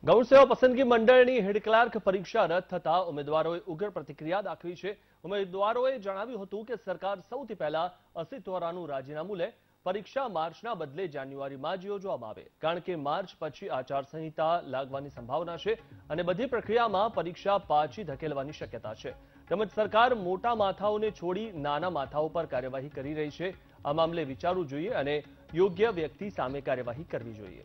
ગૌણ સેવા પસંદગી મંડળની હેડ ક્લાર્ક પરીક્ષા રદ થતા ઉમેદવારોએ ઉગ્ર પ્રતિક્રિયા દાખવી છે। ઉમેદવારોએ જણાવ્યું હતું કે સરકાર સૌથી પહેલા અસિત વોરાનું રાજીનામું લે, પરીક્ષા માર્ચના બદલે જાન્યુઆરીમાં જ યોજવામાં આવે, કારણ કે માર્ચ પછી આચારસંહિતા લાગવાની સંભાવના છે અને બધી પ્રક્રિયામાં પરીક્ષા પાછી ધકેલવાની શક્યતા છે। તેમજ સરકાર મોટા માથાઓને છોડી નાના માથાઓ પર કાર્યવાહી કરી રહી છે। આ મામલે વિચારવું જોઈએ અને યોગ્ય વ્યક્તિ સામે કાર્યવાહી કરવી જોઈએ।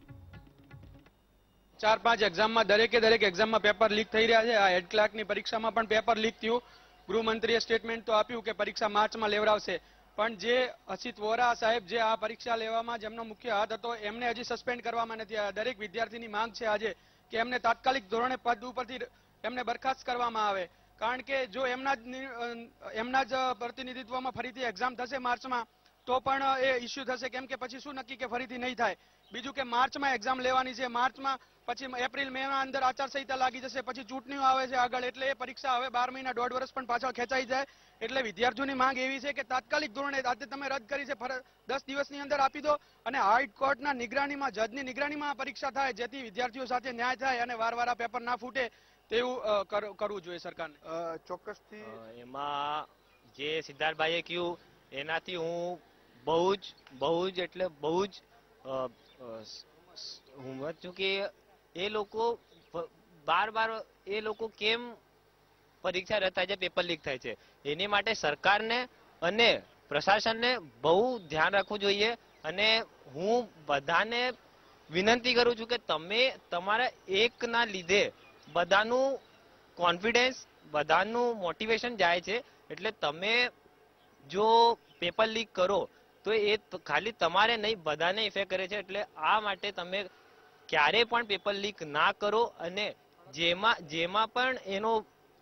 4-5 એક્ઝામમાં દરેક એક્ઝામમાં પેપર લીક થઈ રહ્યા છે। આ હેડ ક્લાર્કની પરીક્ષામાં પણ પેપર લીક થયું। ગૃહમંત્રીએ સ્ટેટમેન્ટ તો આપ્યું કે પરીક્ષા માર્ચમાં લેવડાવશે, પણ જે અસિત વોરા સાહેબ જે આ પરીક્ષા લેવામાં જેમનો મુખ્ય હાથ હતો એમને હજી સસ્પેન્ડ કરવામાં નથી આવ્યા। દરેક વિદ્યાર્થીની માંગ છે આજે કે એમને તાત્કાલિક ધોરણે પદ ઉપરથી એમને બરખાસ્ત કરવામાં આવે, કારણ કે જો એમના જ પ્રતિનિધિત્વમાં ફરીથી એક્ઝામ થશે માર્ચમાં તો પણ એ ઇસ્યુ થશે, કેમ કે પછી શું નક્કી કે ફરીથી નહીં થાય। બીજું કે માર્ચમાં એક્ઝામ લેવાની છે, માર્ચમાં પછી એપ્રિલ મેના અંદર આચારસંહિતા લાગી જશે, પછી ચૂંટણીઓ આવે છે આગળ, એટલે એ પરીક્ષા હવે 12 મહિના 1.5 વર્ષ પણ પાછળ ખેંચાઈ જાય। એટલે વિદ્યાર્થીઓની માંગ એવી છે કે તાત્કાલિક ધોરણે આજે તમે રદ કરી છે 10 દિવસની અંદર આપી દો અને હાઈકોર્ટના નિગરાનીમાં જજની નિગરાનીમાં આ પરીક્ષા થાય, જેથી વિદ્યાર્થીઓ સાથે ન્યાય થાય અને વારવાર આ પેપર ના ફૂટે તેવું કરવું જોઈએ સરકારને। ચોક્કસથી એમાં જે સિદ્ધાર્થભાઈએ કહ્યું એનાથી હું બહુ જ એટલે બહુ જ હું છું કે એ લોકો બાર એ લોકો કેમ પરીક્ષા રદ થાય છે, પેપર લીક થાય છે, એની માટે સરકારને અને પ્રશાસનને બહુ ધ્યાન રાખવું જોઈએ। અને હું બધાને વિનંતી કરું છું કે તમે તમારા એકના લીધે બધાનું કોન્ફિડન્સ, બધાનું મોટિવેશન જાય છે, એટલે તમે જો પેપર લીક કરો તો એ ખાલી તમારે નહીં બધાને ઇફેક્ટ કરે છે। એટલે આ માટે તમે ક્યારે પણ પેપર લીક ના કરો અને જેમાં પણ એનો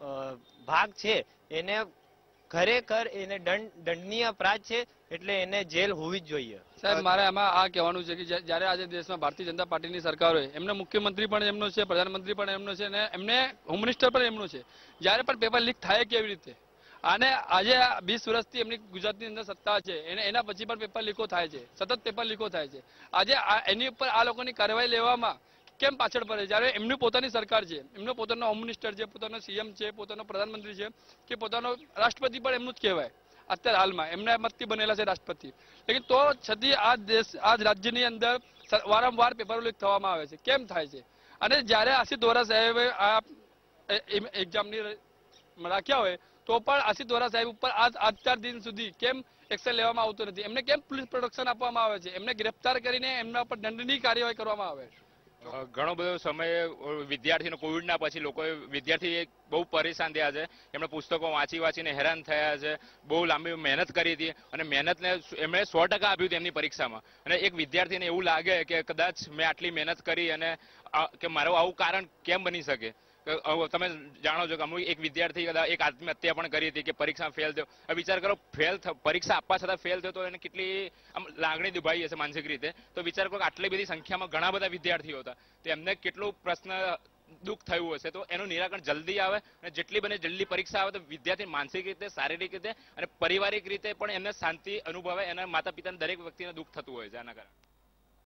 ભાગ છે એને ખરેખર એને દંડનીય અપરાધ છે, એટલે એને જેલ હોવી જ જોઈએ। સાહેબ, મારે આમાં આ કહેવાનું છે કે જ્યારે આજે દેશમાં ભારતીય જનતા પાર્ટીની સરકાર હોય, એમનો મુખ્યમંત્રી પણ એમનો છે, પ્રધાનમંત્રી પણ એમનો છે અને એમને હોમ મિનિસ્ટર પણ એમનો છે, જ્યારે પણ પેપર લીક થાય કેવી રીતે? અને આજે 20 વર્ષથી એમની ગુજરાતની અંદર સત્તા છે, એના પછી પણ પેપર લીકો થાય છે, સતત પેપર લીકો થાય છે। આજે એની ઉપર આ લોકોની કાર્યવાહી લેવામાં કેમ પાછળ પડે, જ્યારે એમની પોતાની સરકાર છે, એમનો પોતાનો હોમ મિનિસ્ટર છે, પોતાનો સીએમ છે, પોતાનો પ્રધાનમંત્રી છે, કે પોતાનો રાષ્ટ્રપતિ પણ એમનું જ કહેવાય અત્યારે હાલમાં, એમના મતથી બનેલા છે રાષ્ટ્રપતિ, લેકિન તો છતાં આ રાજ્યની અંદર વારંવાર પેપરો લીક થવામાં આવે છે। કેમ થાય છે? અને જ્યારે આસિત વોરા સાહેબે આ એક્ઝામની રાખ્યા હોય તો પણ આસિત વોરા સાહેબ ઉપર અત્યાર દિન સુધી કેમ એક્શન લેવામાં આવતું નથી? એમને કેમ પોલીસ પ્રોટેક્શન આપવામાં આવે છે? એમને ગ્રેફતાર કરીને એમના પર દંડની કાર્યવાહી કરવામાં આવે છે। ઘણો બધો સમય વિદ્યાર્થીનો કોવિડના પછી વિદ્યાર્થી બહુ પરેશાન થયા છે। એમણે પુસ્તકો વાંચીને હેરાન થયા છે, બહુ લાંબી મહેનત કરી હતી અને મહેનતને એમણે 100% આપ્યું હતું એમની પરીક્ષામાં। અને એક વિદ્યાર્થીને એવું લાગે કે કદાચ મેં આટલી મહેનત કરી અને કે મારું આવું કારણ કેમ બની શકે? તમે જાણો છો કે અમુક એક વિદ્યાર્થી એક આત્મહત્યા પણ કરી હતી કે પરીક્ષા ફેલ થયો। હવે વિચાર કરો, પરીક્ષા આપવા છતાં ફેલ થયો તો એને કેટલી લાગણી દુભાઈ હશે માનસિક રીતે। તો વિચાર કરો કે આટલી બધી સંખ્યામાં ઘણા બધા વિદ્યાર્થીઓ હતા, તો એમને કેટલું દુઃખ થયું હશે। તો એનું નિરાકરણ જલ્દી આવે અને જેટલી બને જલ્દી પરીક્ષા આવે તો વિદ્યાર્થી માનસિક રીતે, શારીરિક રીતે અને પારિવારિક રીતે પણ એમને શાંતિ અનુભવે, એના માતા પિતાને દરેક વ્યક્તિને દુઃખ થતું હોય છે આના કારણે।